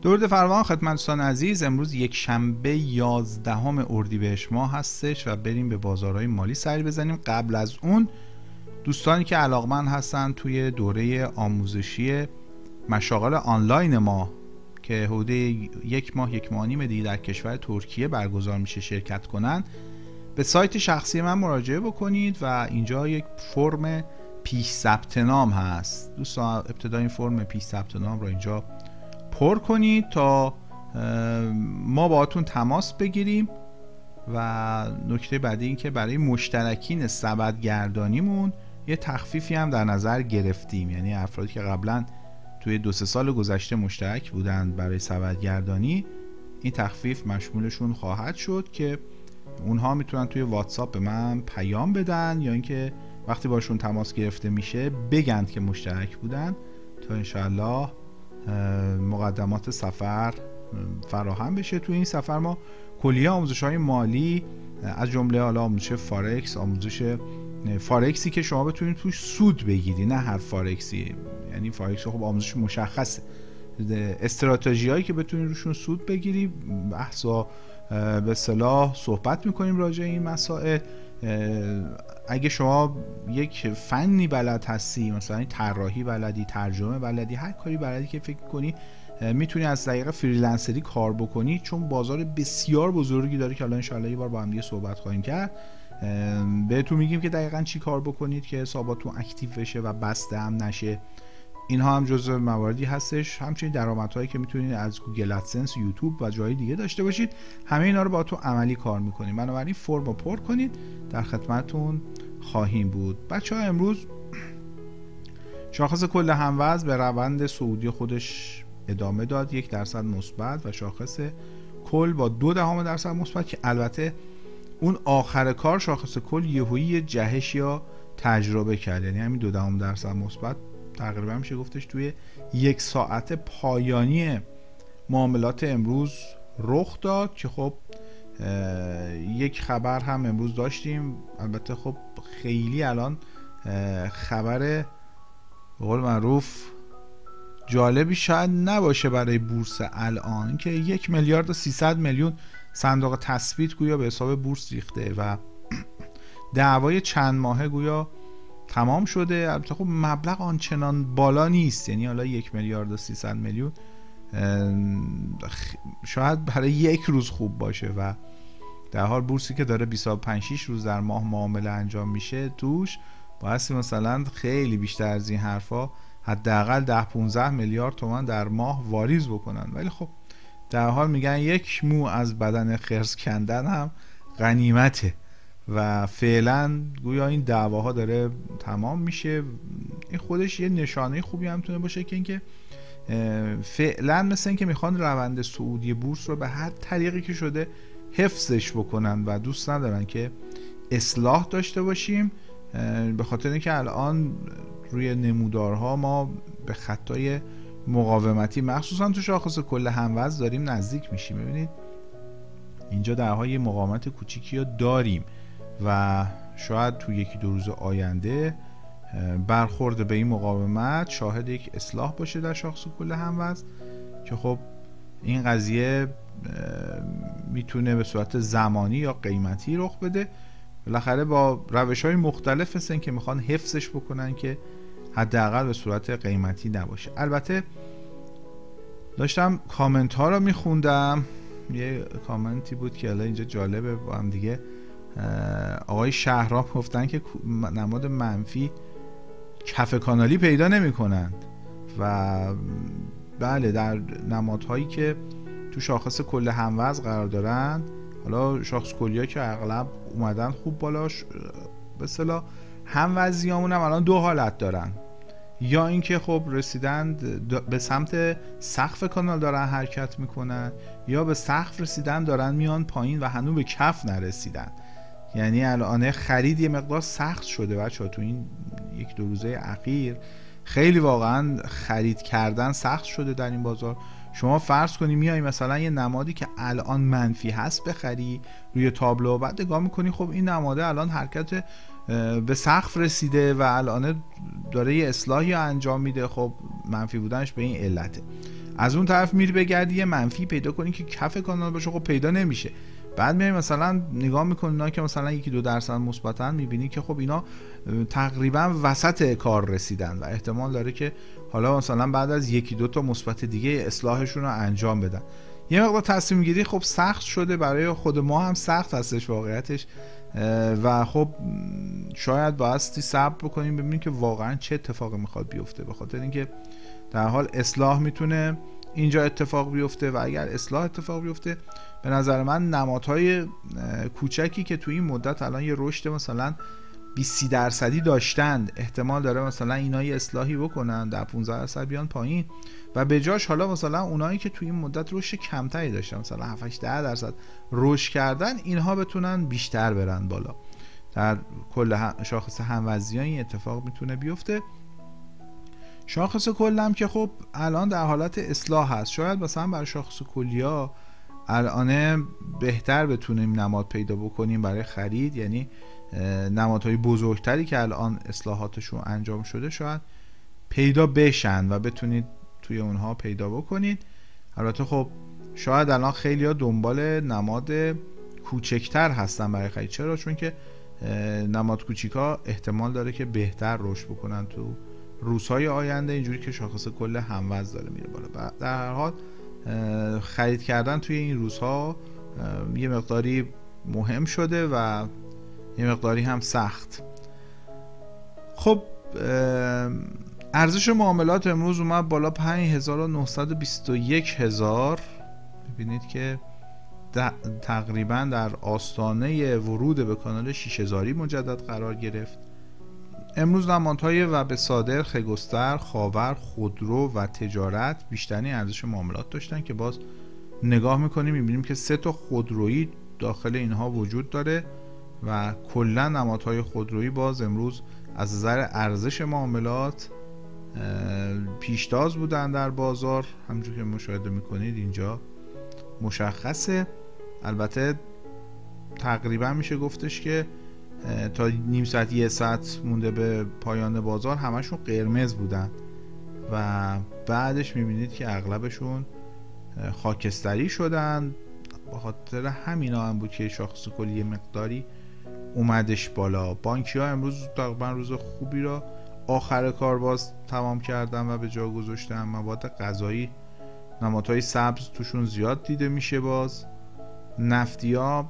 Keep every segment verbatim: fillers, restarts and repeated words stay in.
درود فراوان خدمت دوستان عزیز. امروز یک شنبه یازدهم اردیبهشت ماه هستش و بریم به بازارهای مالی سری بزنیم. قبل از اون دوستانی که علاقمند هستن توی دوره آموزشی مشاغل آنلاین ما که حدود یک ماه یک ماه نیم دیگه در کشور ترکیه برگزار میشه شرکت کنن، به سایت شخصی من مراجعه بکنید و اینجا یک فرم پیش ثبت نام هست. دوستان ابتدا این فرم پیش ثبت نام رو اینجا پر کنید تا ما باهاتون تماس بگیریم و نکته بعدی این که برای مشترکین سبدگردانیمون یه تخفیفی هم در نظر گرفتیم، یعنی افرادی که قبلا توی دو سه سال گذشته مشترک بودند برای سبدگردانی این تخفیف مشمولشون خواهد شد که اونها میتونن توی واتساپ به من پیام بدن یا اینکه وقتی باشون تماس گرفته میشه بگند که مشترک بودن تا انشاءالله مقدمات سفر فراهم بشه. توی این سفر ما کلیه آموزش‌های مالی از جمله حالا آموزش فارکس، آموزش فارکسی که شما بتونید توش سود بگیری، نه هر فارکسی، یعنی فارکس خب آموزش مشخصه، استراتژی‌هایی که بتونید روشون سود بگیری، بحثا به اصطلاح صحبت می‌کنیم راجع این مسائل. اگه شما یک فنی بلد هستی، مثلا طراحی بلدی، ترجمه بلدی، هر کاری بلدی که فکر کنی میتونی از طریق فریلنسری کار بکنی، چون بازار بسیار بزرگی داره که الان انشالله یه بار با هم دیگه صحبت خواهیم کرد. بهتون میگیم که دقیقاً چی کار بکنید که حساباتون اکتیو بشه و بسته هم نشه. اینها هم جزء مواردی هستش. همچنین درآمدهایی که میتونید از گوگل ادسنس، یوتیوب و جای دیگه داشته باشید، همه اینا رو با تو عملی کار میکنیم. بنابراین فرم رو پر کنید، در خدمتتون خواهیم بود. بچه‌ها امروز شاخص کل هموزن به روند صعودی خودش ادامه داد، یک درصد مثبت، و شاخص کل با دو دهم درصد مثبت که البته اون آخر کار شاخص کل یهویی جهش یا تجربه کرد، یعنی همین دو دهم درصد مثبت تقریبا میشه گفتش توی یک ساعت پایانی معاملات امروز رخ داد که خب یک خبر هم امروز داشتیم. البته خب خیلی الان خبر به قول معروف جالبی شاید نباشه برای بورس الان، که یک میلیارد و سیصد میلیون صندوق تثبیت گویا به حساب بورس ریخته و دعوای چند ماهه گویا تمام شده. البته خب مبلغ آنچنان بالا نیست، یعنی حالا یک میلیارد و سیصد میلیون شاید برای یک روز خوب باشه و در حال بورسی که داره بیست و پنج شش روز در ماه معامله انجام میشه توش بایستی مثلا خیلی بیشتر از این حرفا حداقل ده پانزده میلیارد تومان در ماه واریز بکنن، ولی خب در حال میگن یک مو از بدن خرس کندن هم غنیمته و فعلا گویا این دعواها داره تمام میشه. این خودش یه نشانه خوبی هم میتونه باشه که اینکه فعلا مثل اینکه میخوان روند صعودی بورس رو به هر طریقی که شده حفظش بکنن و دوست ندارن که اصلاح داشته باشیم، به خاطر اینکه الان روی نمودارها ما به خطای مقاومتی مخصوصا تو شاخص کل هموزن داریم نزدیک میشیم. ببینید اینجا درهای یه مقاومت کوچیکی رو داریم و شاید تو یکی دو روز آینده برخورد به این مقاومت شاهد یک اصلاح باشه در شاخص کل هموزن که خب این قضیه میتونه به صورت زمانی یا قیمتی رخ بده. بالاخره با روش‌های مختلف هستن که میخوان حفظش بکنن که حداقل به صورت قیمتی نباشه. البته داشتم کامنت ها رو میخوندم، یه کامنتی بود که الان اینجا جالبه با هم دیگه. آقای شهرام گفتن که نماد منفی کف کانالی پیدا نمی کنند و بله در نمادهایی که تو شاخص کل هموزن قرار دارند، حالا شاخص کلیه که اغلب اومدن خوب بالاش، به اصطلاح هموزنیامون هم الان دو حالت دارن، یا اینکه خب رسیدن به سمت سقف کانال دارن حرکت میکنن، یا به سقف رسیدن دارن میان پایین و هنوز به کف نرسیدن. یعنی الان خرید یه مقدار سخت شده بچه‌ها، تو این یک دو روزه اخیر خیلی واقعا خرید کردن سخت شده در این بازار. شما فرض کنی میای مثلا یه نمادی که الان منفی هست بخری روی تابلو، بعد نگاه میکنی خب این نماده الان حرکت به سقف رسیده و الان داره یه اصلاحی انجام میده، خب منفی بودنش به این علته. از اون طرف میری بگردی یه منفی پیدا کنی که کف کانال باشه، خب پیدا نمیشه. بعد میای مثلا نگاه میکنی اینا که مثلا یکی دو درصد مثبتن، میبینی که خب اینا تقریبا وسط کار رسیدن و احتمال داره که حالا مثلا بعد از یکی دو تا مثبت دیگه اصلاحشون رو انجام بدن. یه مقدار تصمیم گیری خب سخت شده، برای خود ما هم سخت هستش واقعیتش و خب شاید بایستی صبر بکنیم ببینیم که واقعا چه اتفاقی میخواد بیفته، به خاطر اینکه در حال اصلاح میتونه اینجا اتفاق بیفته و اگر اصلاح اتفاق بیفته به نظر من نمادهای کوچکی که توی این مدت الان یه رشد مثلا بیست درصدی داشتند، احتمال داره مثلا اینا یه اصلاحی بکنن در پانزده درصد بیان پایین و به جاش حالا مثلا اونایی که توی این مدت رشد کمتری داشتن مثلا هفت هشت ده درصد رشد کردن، اینها بتونن بیشتر برن بالا. در کل شاخص هموزنی این اتفاق میتونه بیفته. شاخص کلم که خب الان در حالت اصلاح هست، شاید مثلا برای شاخص کلیا الان بهتر بتونیم نماد پیدا بکنیم برای خرید، یعنی نمادهای بزرگتری که الان اصلاحاتشون انجام شده شاید پیدا بشن و بتونید توی اونها پیدا بکنید. البته خب شاید الان خیلی ها دنبال نماد کوچکتر هستن برای خرید. چرا؟ چون که نماد کوچیکا احتمال داره که بهتر رشد بکنن تو روزهای آینده، اینجوری که شاخص کل هموزن داره میره بالا. در هر حال خرید کردن توی این روزها یه مقداری مهم شده و یه مقداری هم سخت. خب ارزش معاملات امروز اومد بالا پنج هزار و نهصد و بیست و یک هزار. ببینید که تقریبا در آستانه ورود به کانال شش هزاری مجدد قرار گرفت. امروز نمادهای وب صادر، خگستر، خاور، خودرو و تجارت بیشترین ارزش معاملات داشتن که باز نگاه میکنیم میبینیم که سه تا خودرویی داخل اینها وجود داره و کلا نمادهای خودرویی باز امروز از نظر ارزش معاملات پیشتاز بودن در بازار، همونجور که مشاهده میکنید اینجا مشخصه. البته تقریبا میشه گفتش که تا نیم ساعت یه ساعت مونده به پایان بازار همشون قرمز بودن و بعدش میبینید که اغلبشون خاکستری شدن. به خاطر همینا هم بود که شاخص کلی مقداری اومدش بالا. بانکی ها امروز تقریبا روز خوبی را آخر کار باز تمام کردن و به جا گذاشتن. مواد غذایی، نمادهای سبز توشون زیاد دیده میشه. باز نفتی ها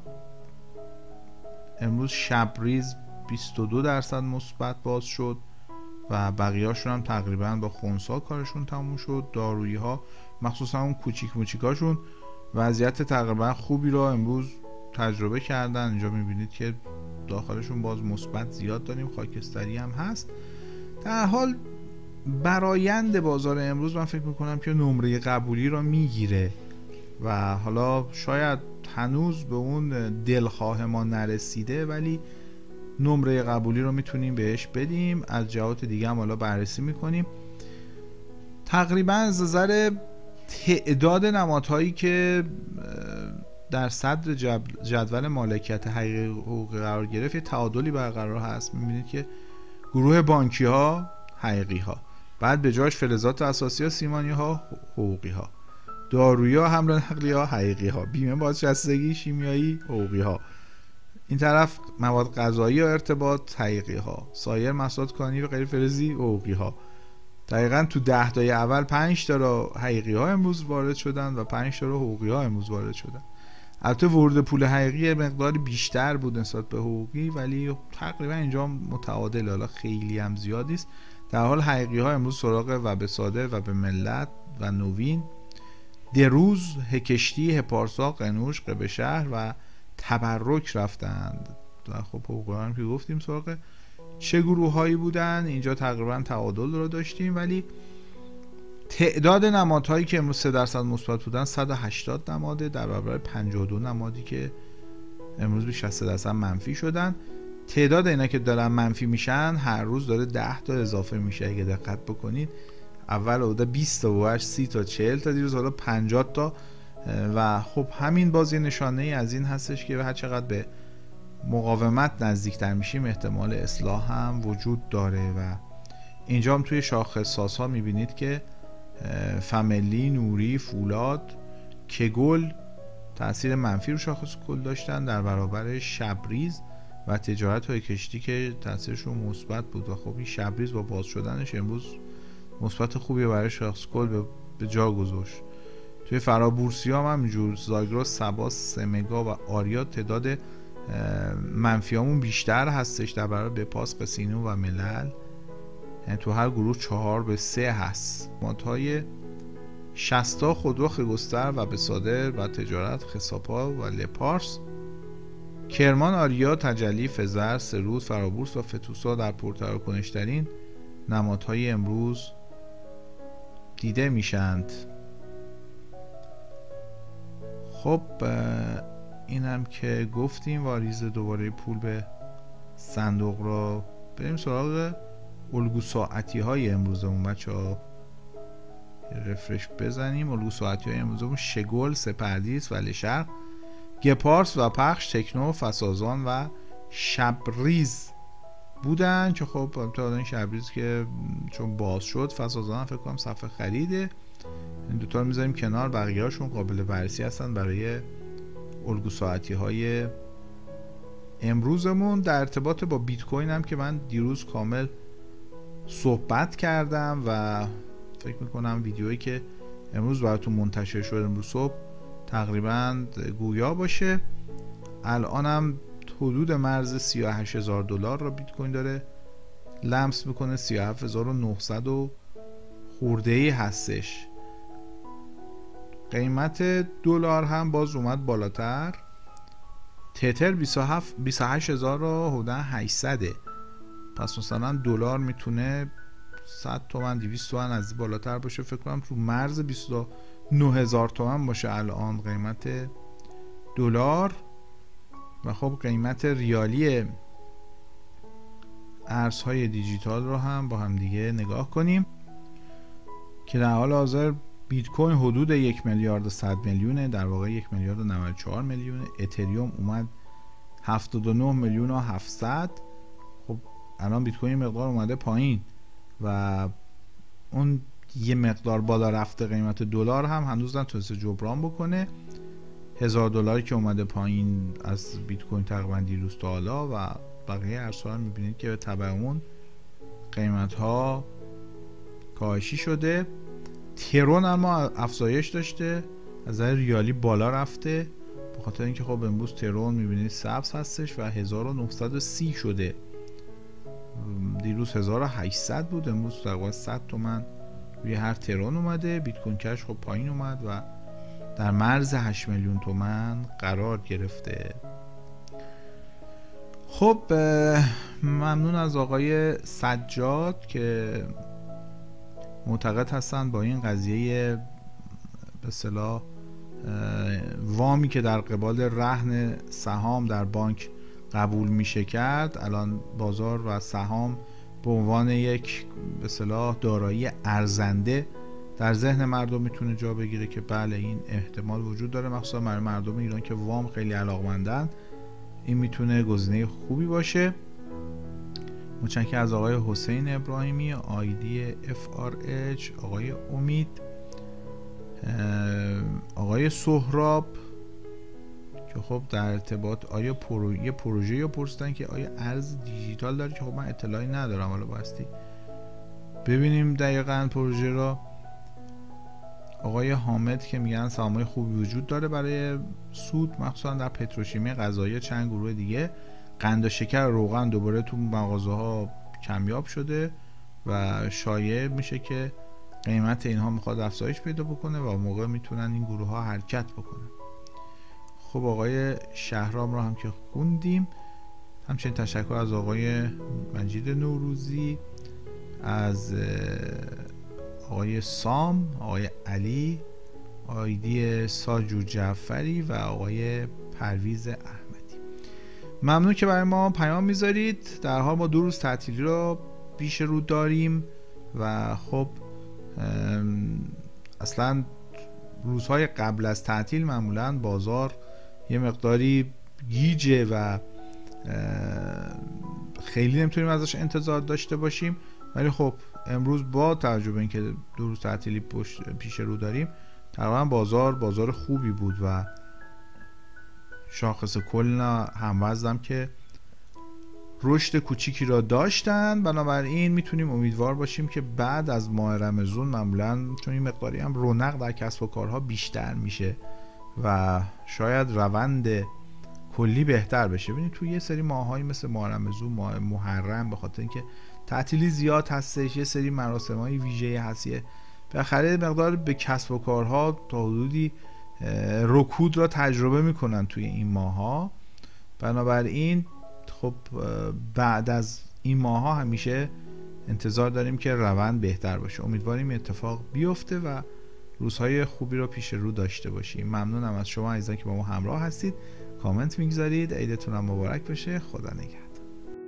امروز شبریز بیست و دو درصد مثبت باز شد و بقیه هاشون هم تقریبا با خنثی کارشون تموم شد. دارویی ها مخصوصا اون کوچیک موچیکاشون وضعیت تقریبا خوبی را امروز تجربه کردن. اینجا میبینید که داخلشون باز مثبت زیاد داریم، خاکستری هم هست. در حال برایند بازار امروز من فکر میکنم که نمره قبولی را میگیره و حالا شاید هنوز به اون دلخواه ما نرسیده ولی نمره قبولی رو میتونیم بهش بدیم. از جهات دیگه هم حالا بررسی میکنیم. تقریبا از نظر تعداد نمادهایی که در صدر جدول مالکیت حقیقی حقوقی قرار گرفت یه تعادلی برقرار هست. میبینید که گروه بانکی ها حقیقی ها، بعد به جاش فلزات اساسی ها، سیمانی ها حقوقی ها، دارویی ها، حمل نقلی ها حقیقی ها، بیمه بازنشستگی شیمیایی حقوقی ها، این طرف مواد غذایی و ارتباط حقیقی ها، سایر محصولات کانی و غیر فلزی حقوقی ها. دقیقاً تو ده تای اول پنج تا را حقیقی ها امروز وارد شدن و پنج تا را حقوقی ها امروز وارد شدن. البته ورود پول حقیقی مقداری بیشتر بود نسبت به حقوقی ولی تقریبا اینجا متعادل، حالا خیلی هم زیاد نیست. در حال حقیقی ها امروز سراغ وب صادر، وب ملت و نوین، دروز، هکشتی، هپارسا، قنوش، قبه شهر و تبرک رفتند. خب حقوقی ها هم که گفتیم سراغ چه گروه هایی بودن. اینجا تقریبا تعادل رو داشتیم ولی تعداد نمادهایی که امروز سه درصد مثبت بودن صد و هشتاد نماده در برابر پنجاه و دو نمادی که امروز بیش از سه درصد منفی شدن. تعداد اینا که دارن منفی میشن هر روز داره ده تا اضافه میشه. اگه دقت بکنید اول بوده بیست تا و سی تا چهل تا، دیروز حالا پنجاه تا و خب همین بازی نشانه ای از این هستش که هر چقدر به مقاومت نزدیکتر میشیم احتمال اصلاح هم وجود داره. و اینجا هم توی شاخص سازها میبینید که فامیلی، نوری، فولاد، کگل تاثیر منفی رو شاخص کل داشتن در برابر شبریز و تجارت های کشتی که تاثیرشون مثبت بود. و خب این شبریز با باز شدنش امروز مثبت خوبی برای شاخص کل به جا گذاشت. توی فرابورسی هم همینجور زاگرس، سبا، سمگا و آریا تعداد منفی همون بیشتر هستش در برابر بپاس، قسینو و ملل. یعنی تو هر گروه چهار به سه هست. ماتهای شستا، خودرو، خگستر و بسادر و تجارت، خساپا و لپارس. کرمان، آریا، تجلی، فزر، سرود، فرابورس و فتوسا در پرتراکنش‌ترین نمادهای امروز دیده میشند. خب اینم که گفتیم. واریز دوباره پول به صندوق را بریم سراغ الگو ساعتی های امروزمون. بچه ها رفرش بزنیم. الگو ساعتی های امروزمون شگل، سپردیس و لشرق، گپارس و پخش، تکنو، فسازان و شبریز بودن که خب تا این شبریز که چون باز شد، فسازان هم فکر کنم صفحه خریده. این دوتا رو میذاریم کنار، بقیه هاشون قابل بررسی هستن برای الگو ساعتی های امروزمون. در ارتباط با بیت کوین هم که من دیروز کامل صحبت کردم و فکر میکنم ویدیویی که امروز براتون منتشر شد امروز صبح تقریبا گویا باشه. الانم حدود مرز سی و هشت هزار دلار را بیت کوین داره لمس میکنه. سی و هفت هزار و نهصد و خورده ای هستش. قیمت دلار هم باز اومد بالاتر. تتر بیست و هفت بیست و هشت هزار و هشتصد. پس مثلا دلار میتونه صد تومن دویست تومن از بالاتر باشه. فکر کنم تو مرز بیست و نه هزار تومن باشه الان قیمت دلار. و خب قیمت ریالی ارزهای دیجیتال رو هم با هم دیگه نگاه کنیم که در حال حاضر بیت کوین حدود یک میلیارد و صد میلیونه، در واقع یک میلیارد و نود و چهار میلیونه. اتریوم اومد هفتاد و نه میلیون و هفتصد. خب الان بیت کوین مقدار اومده پایین و اون یه مقدار بالا رفته قیمت دلار هم هنوز نتونسته جبران بکنه. هزار دلاری که اومده پایین از بیت کوین تقریبا دیروز تا حالا و بقیه ارزها هم میبینید که به تبع اون قیمت ها کاهشی شده. ترون اما افزایش داشته، از نظر ریالی بالا رفته به خاطر اینکه خب امروز ترون میبینید سبز هستش و هزار و نهصد و سی شده. دیروز هزار و هشتصد بود، امروز تقریبا صد تومن روی هر ترون اومده. بیت کوین کش خب پایین اومد و در مرز هشت میلیون تومن قرار گرفته. خب ممنون از آقای سجاد که معتقد هستن با این قضیه به اصطلاح وامی که در قبال رهن سهام در بانک قبول میشه کرد، الان بازار و سهام به عنوان یک به اصطلاح دارایی ارزنده در ذهن مردم میتونه جا بگیره که بله این احتمال وجود داره، مخصوصا برای مردم ایران که وام خیلی علاقمندن. این میتونه گزینه خوبی باشه. متشکرم از آقای حسین ابراهیمی، آیدی اف آر اچ، آقای امید، آقای سهراب که خب در ارتباط آیا پرو... یه پروژه یا پرسیدن که آیا ارز دیجیتال داره که خب من اطلاعی ندارم، حالا باستی ببینیم دقیقاً پروژه را. آقای حامد که میگن سهام‌های خوبی وجود داره برای سود، مخصوصا در پتروشیمی غذایی. چند گروه دیگه قند و شکر و روغن دوباره تو مغازه ها کمیاب شده و شایع میشه که قیمت اینها میخواد افزایش پیدا بکنه و موقع میتونن این گروه ها حرکت بکنن. خب آقای شهرام رو هم که خوندیم. همچنین تشکر از آقای مجید نوروزی، از آقای سام، آقای علی، آیدی ساجو جعفری و آقای پرویز احمدی. ممنون که برای ما پیام میذارید. در حال ما دو روز تعطیلی رو پیش رو داریم و خب اصلا روزهای قبل از تعطیل معمولا بازار یه مقداری گیجه و خیلی نمیتونیم ازش انتظار داشته باشیم، ولی خب امروز با توجه به اینکه دو روز تعطیلی پیش رو داریم تقریبا بازار بازار خوبی بود و شاخص کل هموزنم که رشد کوچیکی را داشتن. بنابراین میتونیم امیدوار باشیم که بعد از ماه رمضان معمولا چون این مقداری هم رونق در کسب و کارها بیشتر میشه و شاید روند کلی بهتر بشه. ببینید توی یه سری ماهایی مثل ماه رمضان، ماه محرم، به خاطر اینکه تعطیلی زیاد هستش، یه سری مراسم‌های ویژه‌ای هستیه، بالاخره مقدار به کسب و کارها تا حدودی رکود را تجربه میکنن توی این ماها. بنابراین خب بعد از این ماها همیشه انتظار داریم که روند بهتر باشه. امیدواریم اتفاق بیفته و روزهای خوبی رو پیش رو داشته باشیم. ممنونم از شما عزیزان که با ما همراه هستید، کامنت میگذارید. عیدتون هم مبارک بشه. خدا نگهدار.